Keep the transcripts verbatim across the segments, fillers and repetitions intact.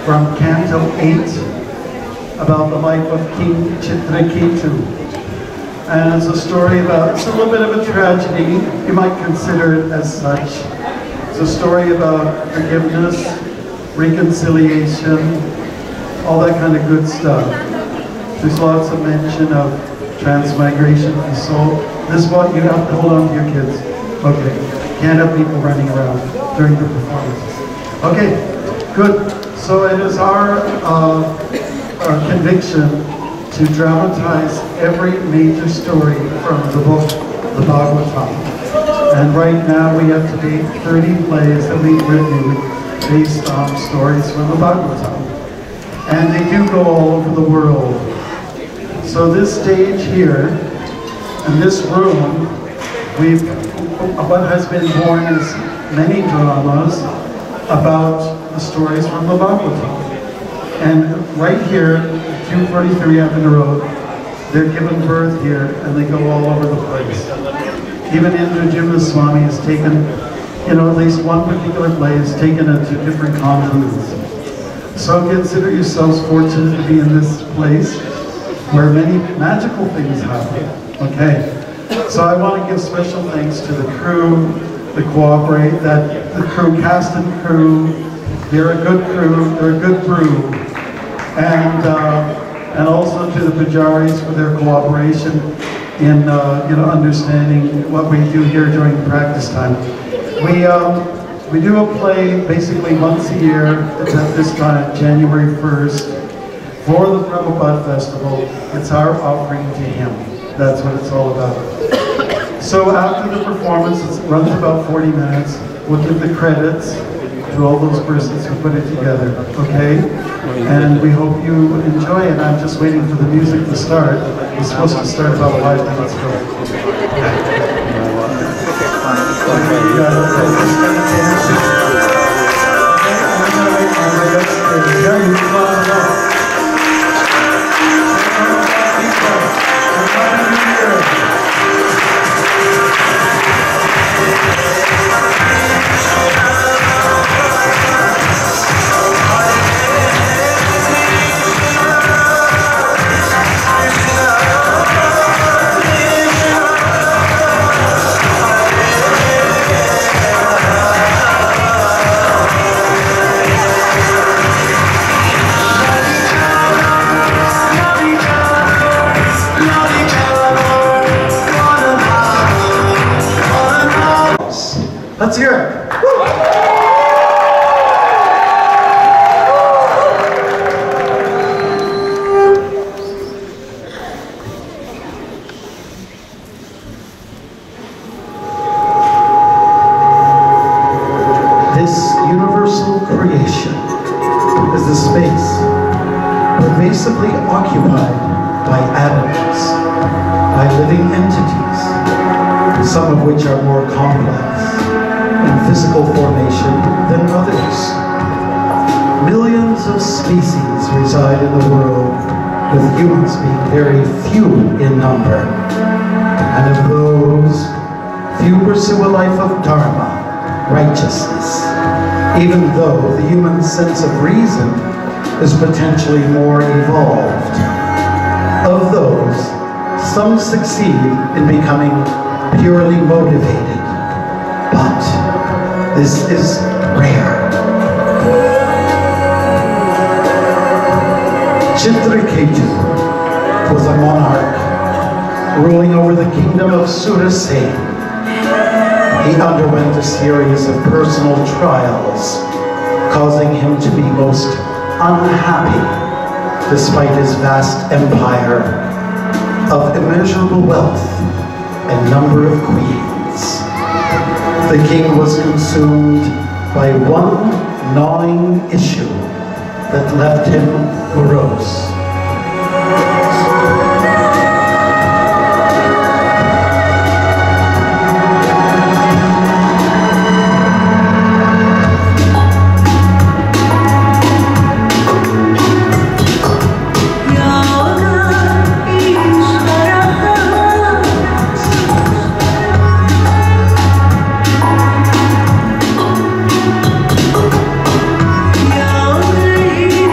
from Canto eight about the life of King Chitraketu. And it's a story about, it's a little bit of a tragedy, you might consider it as such. It's a story about forgiveness, reconciliation, all that kind of good stuff. There's lots of mention of transmigration of the soul. This is what you have to hold on to your kids. Okay, can't have people running around during the performances. Okay, good. So it is our, uh, our conviction to dramatize every major story from the book, the Bhagavatam. And right now we have to date thirty plays that we've written based on stories from the Bhagavatam. And they do go all over the world. So this stage here, in this room, we've, what has been born is many dramas about the stories from the Bhagavatam. And right here, two forty-three Avenue Road, they're given birth here and they go all over the place. Even Bhaktimarg Swami has taken, you know, at least one particular play is taken into different continents. So consider yourselves fortunate to be in this place where many magical things happen. Okay, so I want to give special thanks to the crew that cooperate, that the crew, cast and crew, they're a good crew, they're a good brew. And, uh, and also to the pujaris for their cooperation in uh, you know, understanding what we do here during practice time. We, um, we do a play basically once a year. It's at this time, January first, for the Prabhupada Festival. It's our offering to him. That's what it's all about. So after the performance, it runs about forty minutes. We'll give the credits to all those persons who put it together, okay? And we hope you enjoy it. I'm just waiting for the music to start. It's supposed to start about five minutes ago. Let's hear it. This universal creation is a space pervasively occupied by atoms, by living entities, some of which are more complex in physical formation than others. Millions of species reside in the world, with humans being very few in number. And of those, few pursue a life of dharma, righteousness, even though the human sense of reason is potentially more evolved. Of those, some succeed in becoming purely motivated, but this is rare. Chitraketu was a monarch ruling over the kingdom of Surasen. He underwent a series of personal trials, causing him to be most unhappy despite his vast empire of immeasurable wealth and number of queens. The king was consumed by one gnawing issue that left him morose. Yo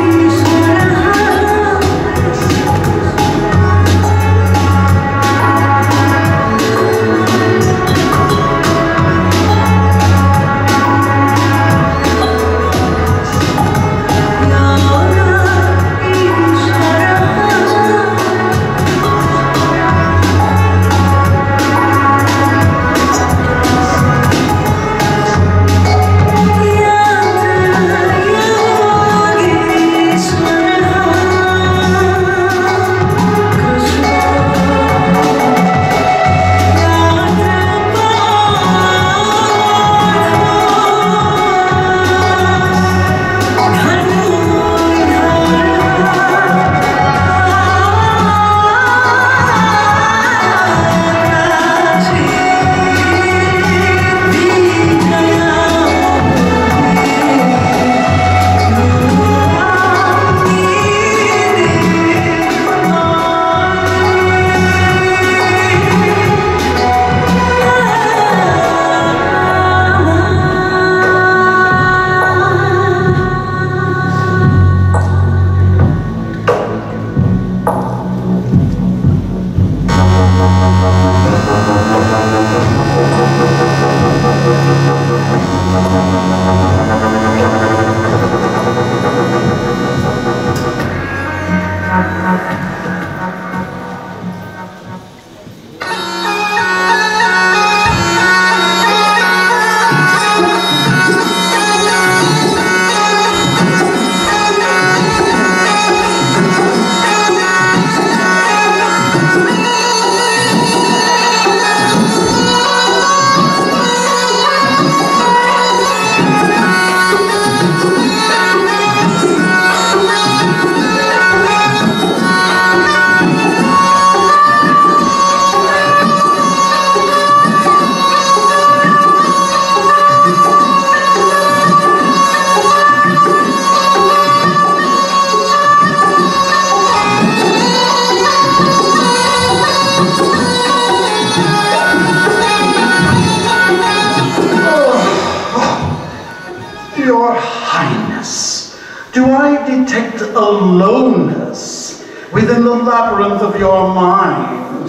Do I detect aloneness within the labyrinth of your mind?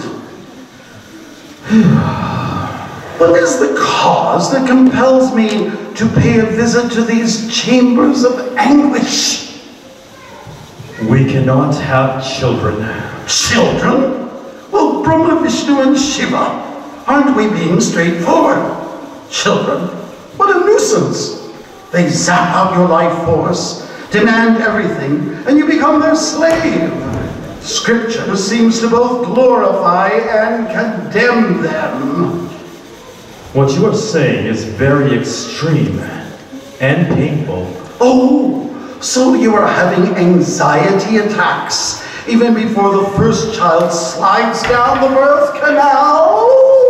What is the cause that compels me to pay a visit to these chambers of anguish? We cannot have children. Children? Well, Brahma, Vishnu, and Shiva, aren't we being straightforward? Children? What a nuisance. They zap out your life force, demand everything, and you become their slave. Scripture seems to both glorify and condemn them. What you are saying is very extreme and painful. Oh, so you are having anxiety attacks even before the first child slides down the birth canal?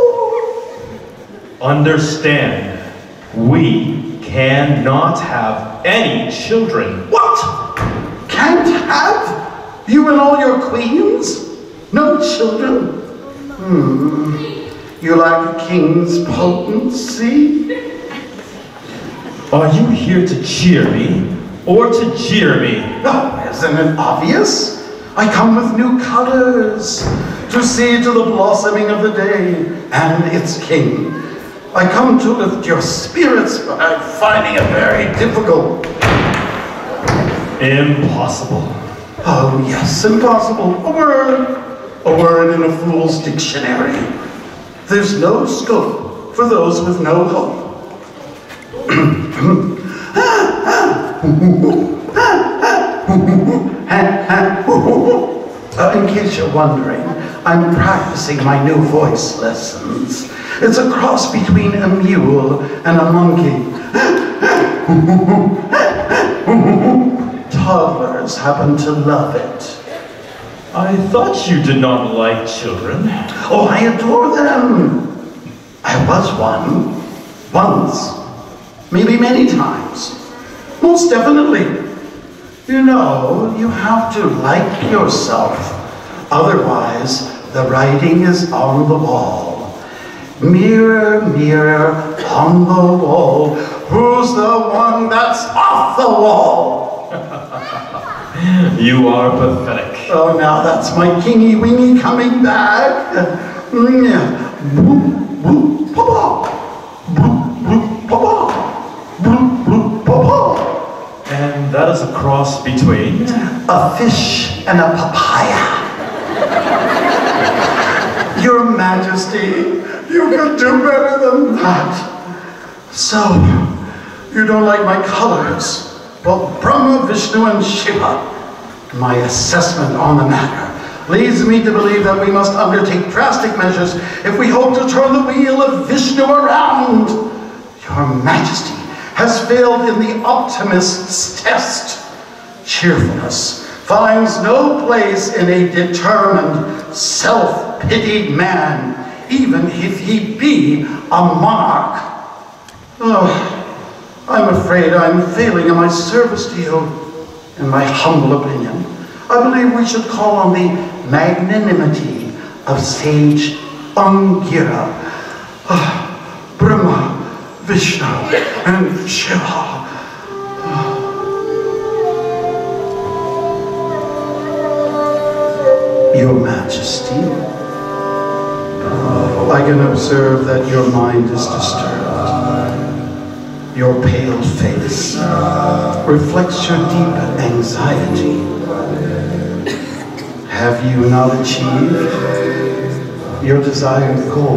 Understand, we cannot have any children. What? Can't have? You and all your queens? No children? Hmm. You like a king's potency? Are you here to cheer me or to jeer me? No, isn't it obvious? I come with new colors to see to the blossoming of the day and its king. I come to lift your spirits, but I'm finding it very difficult. Impossible. Oh yes, impossible. A word. A word in a fool's dictionary. There's no scope for those with no hope. uh, in case you're wondering, I'm practicing my new voice lessons. It's a cross between a mule and a monkey. Toddlers happen to love it. I thought you did not like children. Oh, I adore them. I was one. Once. Maybe many times. Most definitely. You know, you have to like yourself. Otherwise, the writing is on the wall. Mirror, mirror on the wall. Who's the one that's off the wall? You are pathetic. Oh, now that's my kingy wingy coming back. Whoop, whoop, papa. Whoop, whoop, papa. Whoop, whoop, papa. And that is a cross between? A fish and a papaya. Your Majesty, you could do better than that. So, you don't like my colors? Well, Brahma, Vishnu, and Shiva. My assessment on the matter leads me to believe that we must undertake drastic measures if we hope to turn the wheel of Vishnu around. Your Majesty has failed in the optimist's test. Cheerfulness finds no place in a determined, self-pitied man, even if he be a monarch. Oh, I'm afraid I'm failing in my service to you. In my humble opinion, I believe we should call on the magnanimity of sage Angira, uh, Brahma, Vishnu, and Shiva. Your Majesty, I can observe that your mind is disturbed. Your pale face reflects your deep anxiety. Have you not achieved your desired goal?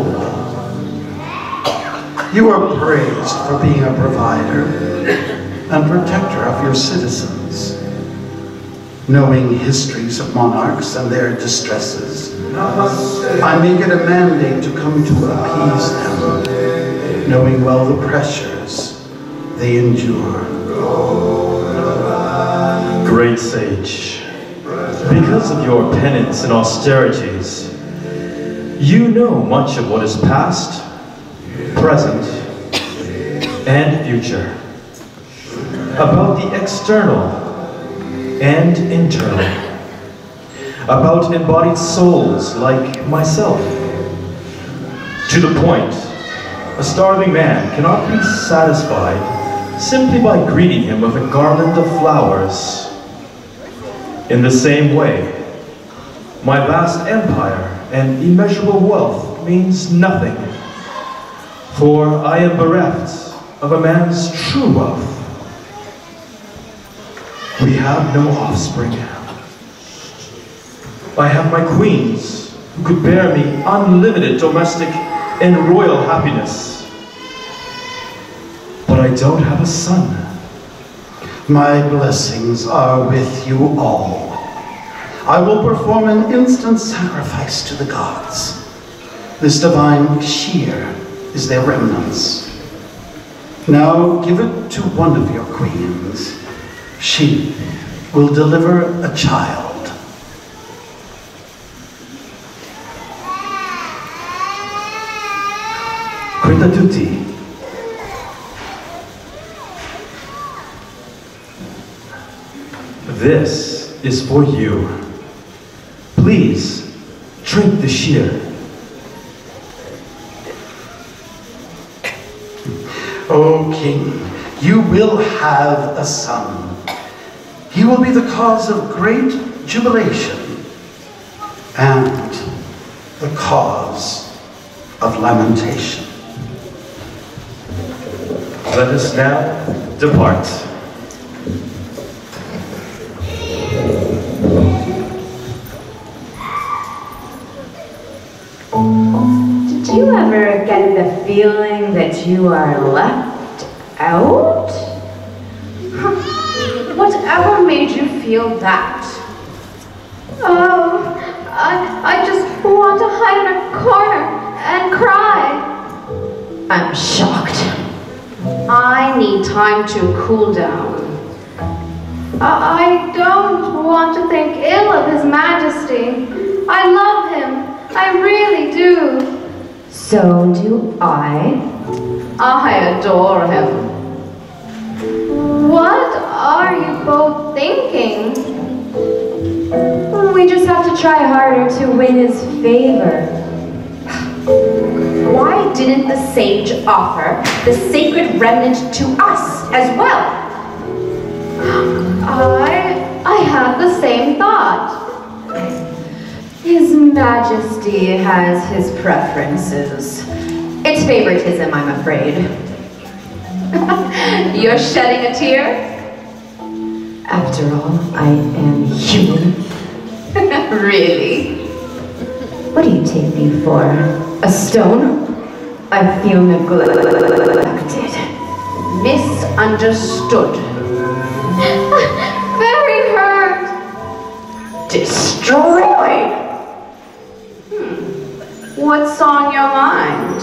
You are praised for being a provider and protector of your citizens. Knowing histories of monarchs and their distresses, I make it a mandate to come to appease them, knowing well the pressures they endure. Great sage, because of your penance and austerities, you know much of what is past, present, and future, about the external and internal, about embodied souls like myself. To the point, a starving man cannot be satisfied simply by greeting him with a garland of flowers. In the same way, my vast empire and immeasurable wealth means nothing, for I am bereft of a man's true wealth. We have no offspring. I have my queens, who could bear me unlimited domestic and royal happiness. But I don't have a son. My blessings are with you all. I will perform an instant sacrifice to the gods. This divine shear is their remnants. Now give it to one of your queens. She will deliver a child. Kritatuti. This is for you. Please, drink the shear. O king, you will have a son. He will be the cause of great jubilation and the cause of lamentation. Let us now depart. Did you ever get the feeling that you are left out? Whatever made you feel that? Oh, I, I just want to hide in a corner and cry. I'm shocked. I need time to cool down. I, I don't want to think ill of His Majesty. I love him. I really do. So do I. I adore him. What are you both thinking? We just have to try harder to win his favor. Why didn't the sage offer the sacred remnant to us as well? I, I had the same thought. His Majesty has his preferences. It's favoritism, I'm afraid. You're shedding a tear? After all, I am human. Really? What do you take me for? A stone? I feel neglected. Misunderstood. Very hurt. Destroyed! Hmm. What's on your mind?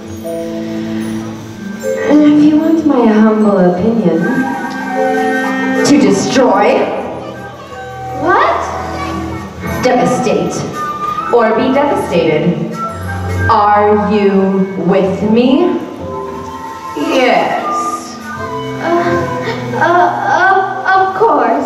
If you want my humble opinion, to destroy, What? devastate, or be devastated. Are you with me? Yes. Uh, uh, of, of course.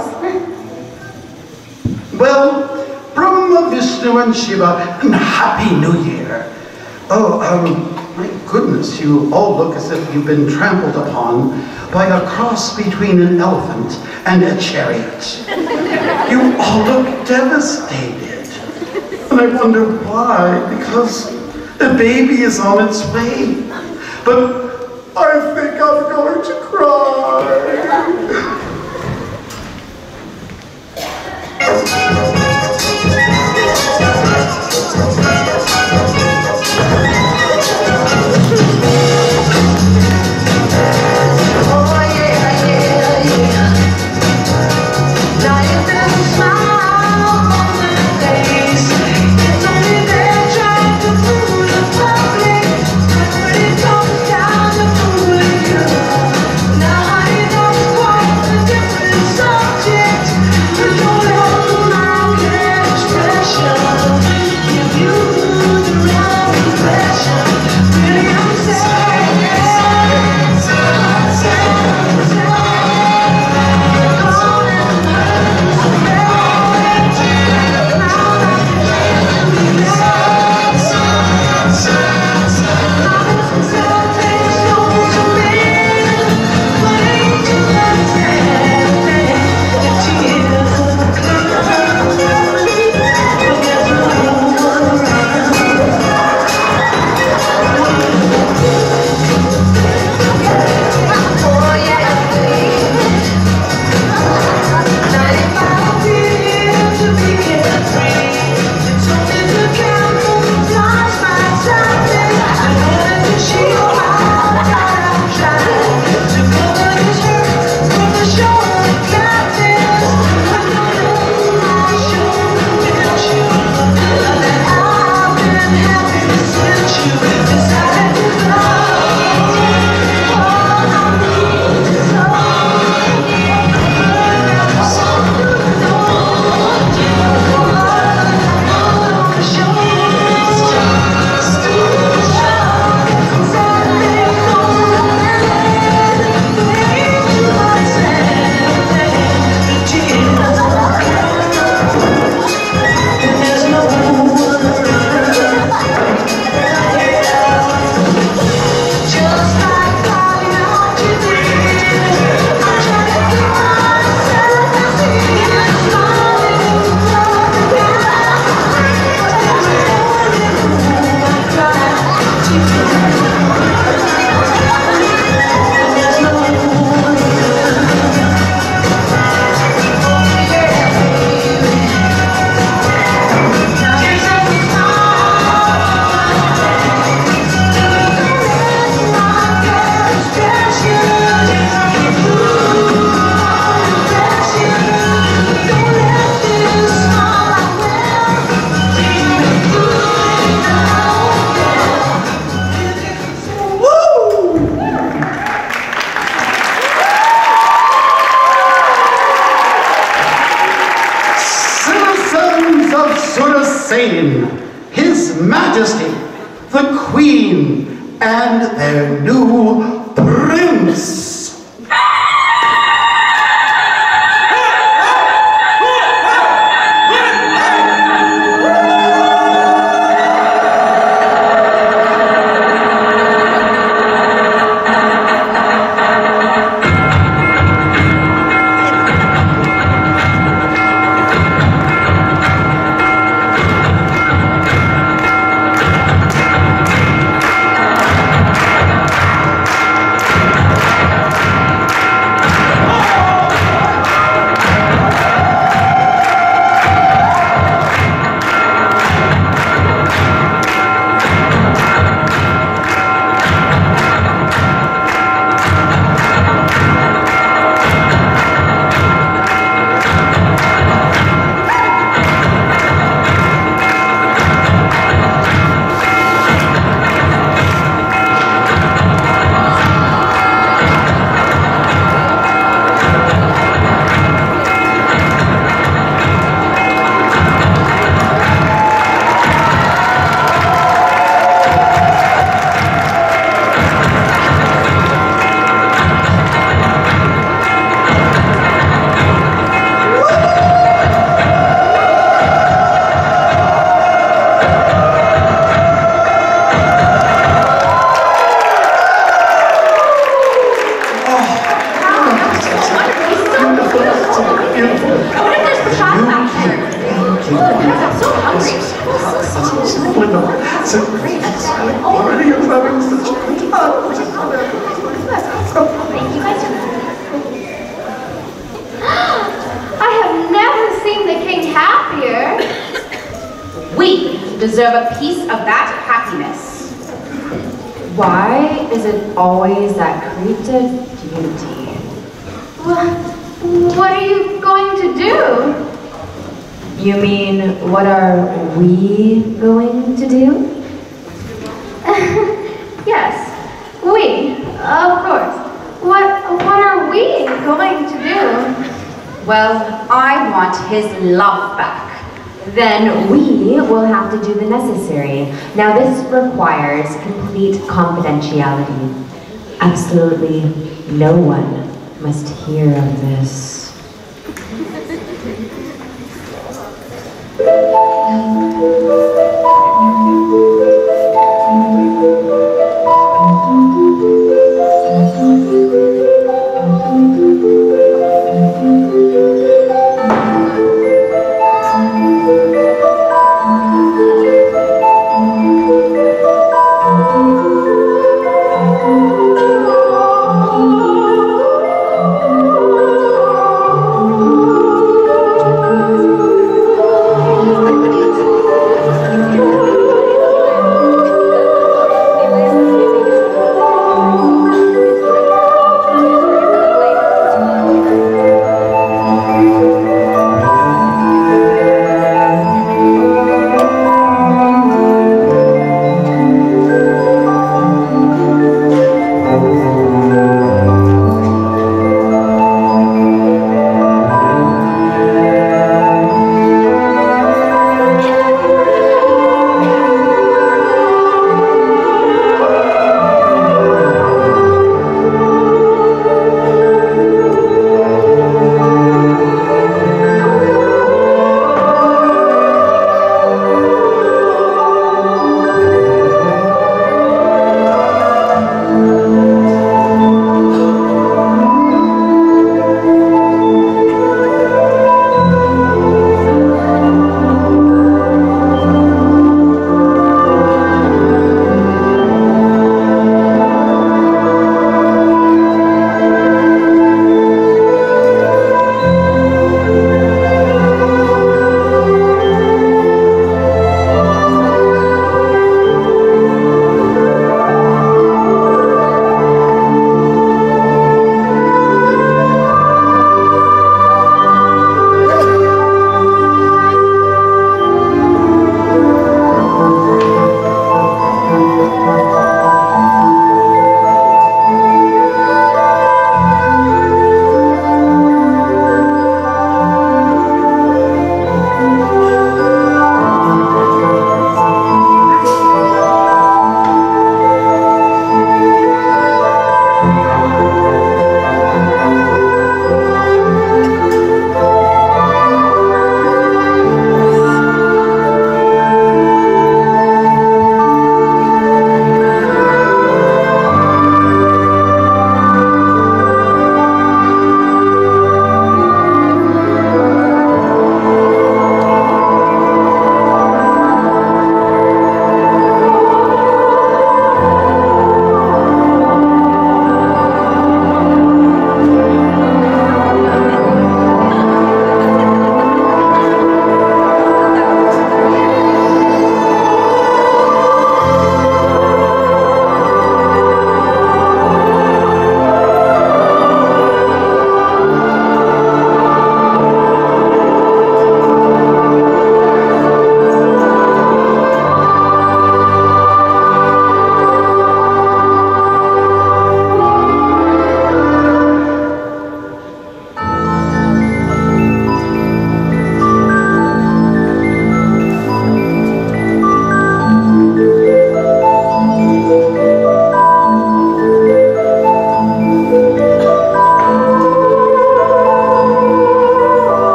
Well, Brahma, Vishnu, and Shiva, and Happy New Year. Oh, um, my goodness, you all look as if you've been trampled upon by a cross between an elephant and a chariot. You all look devastated. And I wonder why, because the baby is on its way. But I think I'm going to cry. of Surasain, His Majesty, the Queen, and their new prince. Deserve a piece of that happiness. Why is it always that creative beauty? Well, what are you going to do? You mean, what are we going to do? Yes, we, of course. What, what are we going to do? Well, I want his love back. Then we will have to do the necessary. Now this requires complete confidentiality. Absolutely no one must hear of this.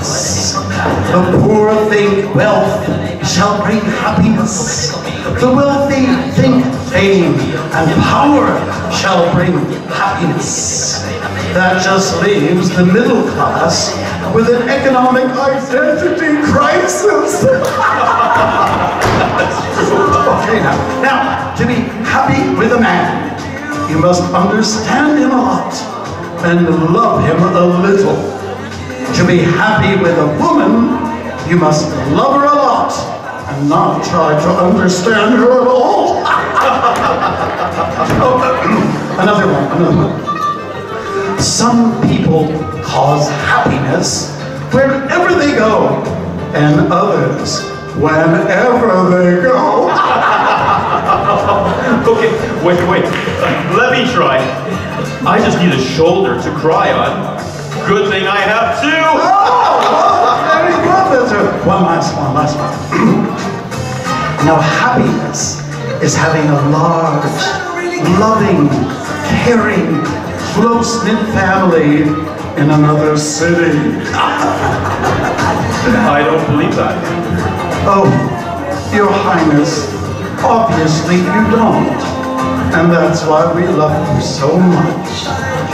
happiness. The poor think wealth shall bring happiness. The wealthy think fame and power shall bring happiness. That just leaves the middle class with an economic identity crisis. Okay, now, now, to be happy with a man, you must understand him a lot and love him a little. To be happy with a woman, you must love her a lot and not try to understand her at all. Oh, another one, another one. Some people cause happiness wherever they go, and others whenever they go. Okay, wait, wait. Let me try. I just need a shoulder to cry on. Good thing I have two. Oh, very good. That's a- One last one, last one. Now, happiness is having a large, loving, caring, close-knit family in another city. I don't believe that. Oh, Your Highness, obviously you don't. And that's why we love you so much.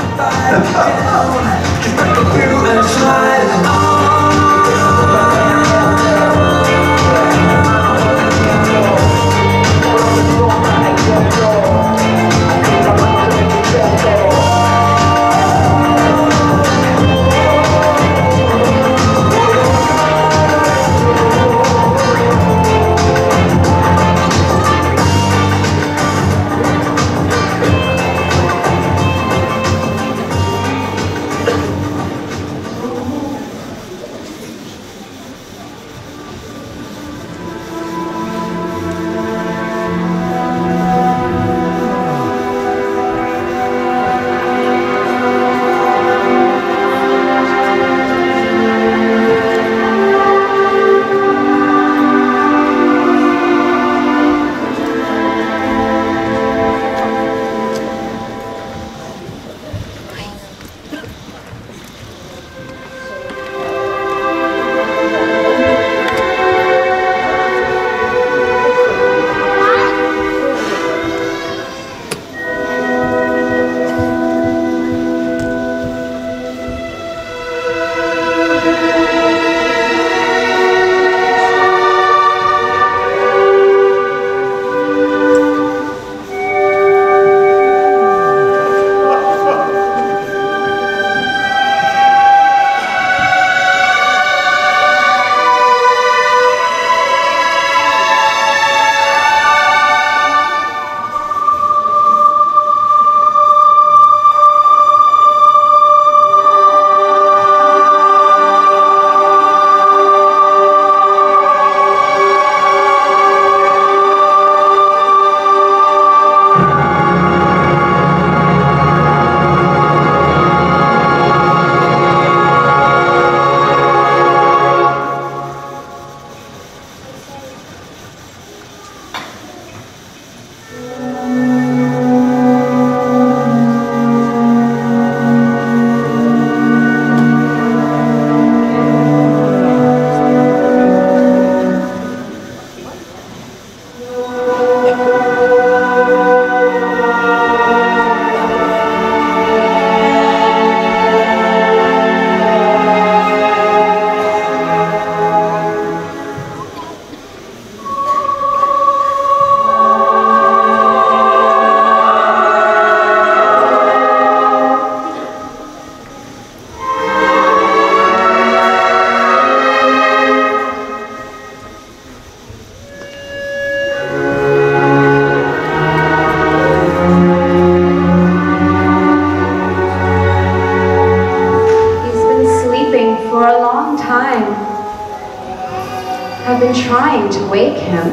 I've been trying to wake him.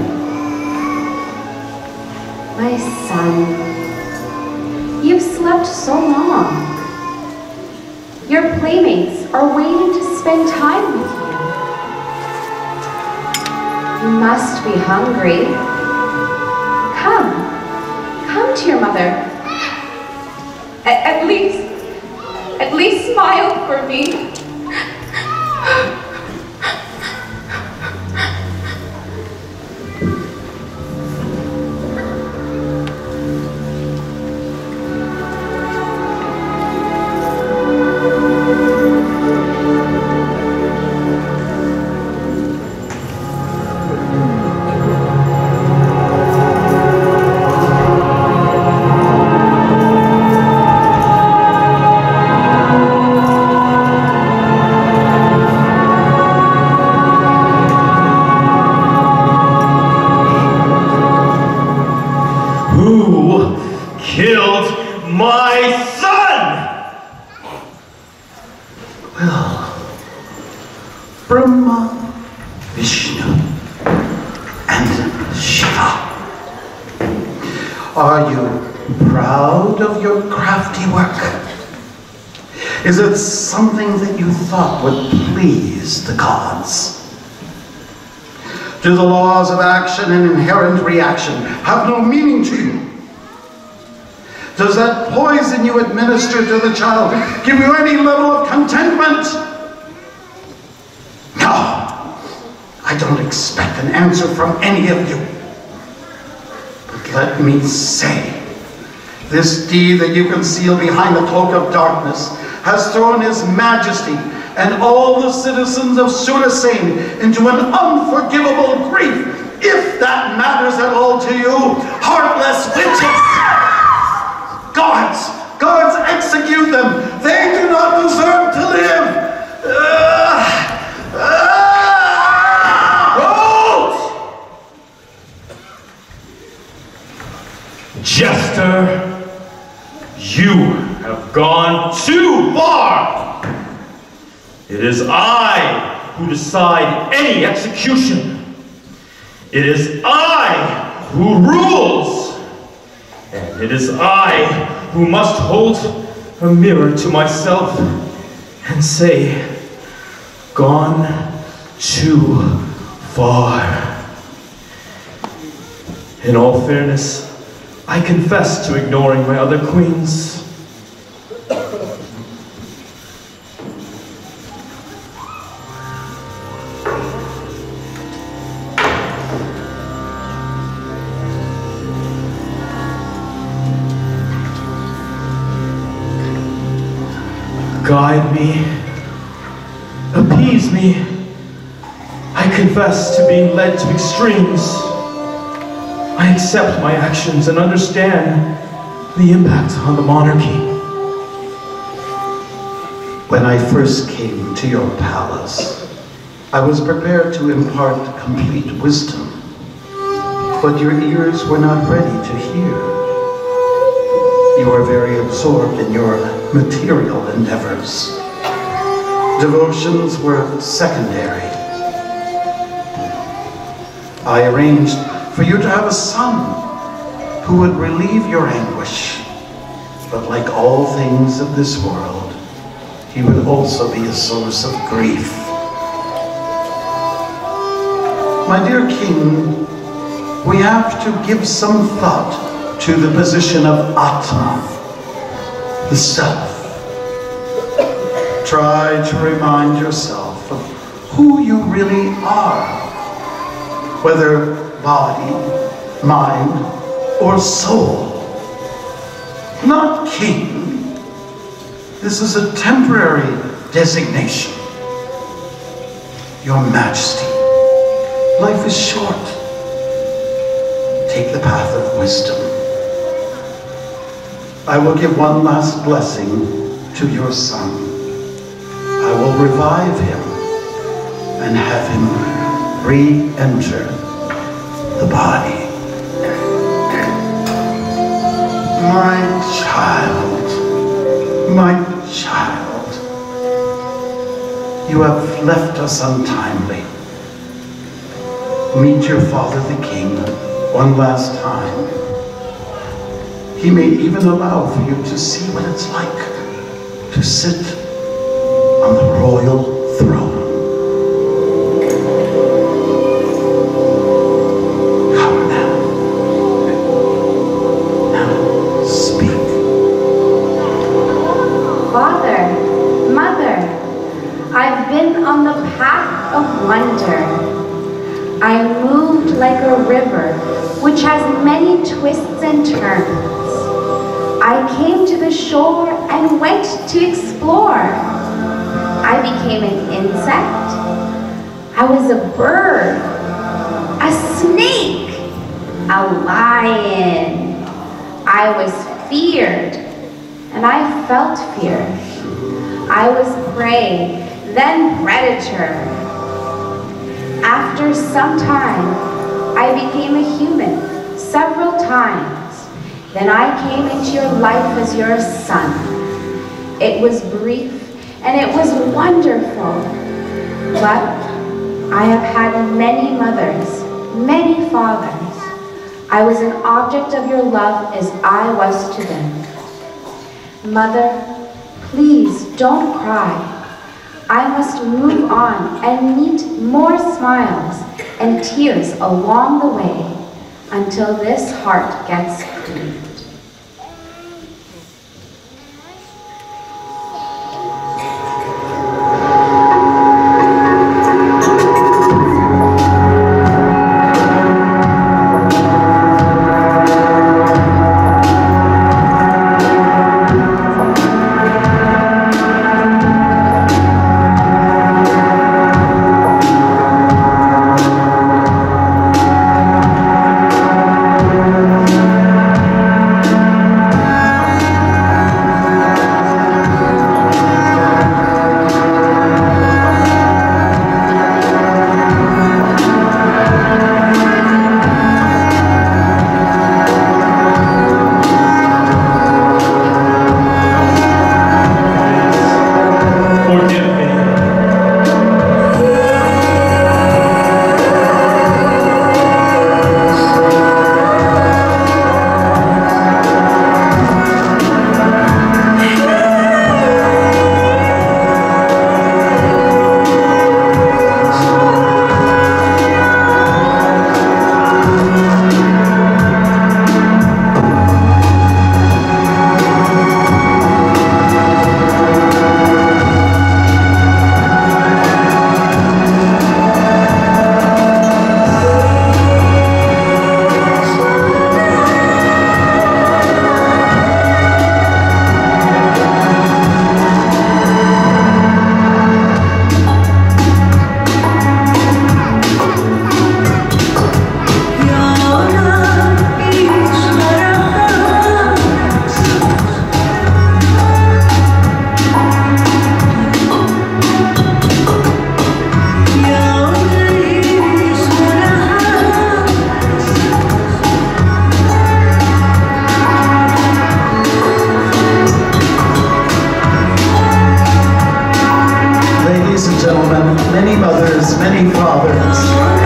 My son, you've slept so long. Your playmates are waiting to spend time with you. You must be hungry. Come, come to your mother. At, at least, at least smile for me. Well, Brahma, Vishnu, and Shiva. Are you proud of your crafty work? Is it something that you thought would please the gods? Do the laws of action and inherent reaction have no meaning to you? Does that poison you administer to the child give you any level of contentment? No, I don't expect an answer from any of you. But let me say, this deed that you conceal behind the cloak of darkness has thrown His Majesty and all the citizens of Surasain into an unforgivable grief, if that matters at all to you, heartless witches! Guards! Guards, execute them! They do not deserve to live! Uh, uh, Jester, you have gone too far! It is I who decide any execution. It is I who rules. And it is I who must hold a mirror to myself and say, gone too far. In all fairness, I confess to ignoring my other queens. Guide me, appease me. I confess to being led to extremes. I accept my actions and understand the impact on the monarchy. When I first came to your palace, I was prepared to impart complete wisdom, but your ears were not ready to hear. You are very absorbed in your material endeavors. Devotions were secondary. I arranged for you to have a son who would relieve your anguish, but like all things of this world, he would also be a source of grief. My dear king, we have to give some thought to the position of Atma, the self. Try to remind yourself of who you really are, whether body, mind, or soul. Not king. This is a temporary designation. Your Majesty, life is short. Take the path of wisdom. I will give one last blessing to your son. I will revive him and have him re-enter the body. My child, my child, you have left us untimely. Meet your father the king one last time. He may even allow for you to see what it's like to sit on the royal throne. Come now. Now speak. Father, Mother, I've been on the path of wonder. I moved like a river which has many twists and turns. I came to the shore and went to explore. I became an insect. I was a bird, a snake, a lion. I was feared, and I felt fear. I was prey, then predator. After some time, I became a human several times. Then I came into your life as your son. It was brief and it was wonderful. But I have had many mothers, many fathers. I was an object of your love as I was to them. Mother, please don't cry. I must move on and meet more smiles and tears along the way until this heart gets clean. Many mothers, many fathers.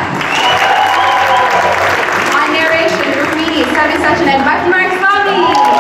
Satyanath, Bhaktimarg Swami.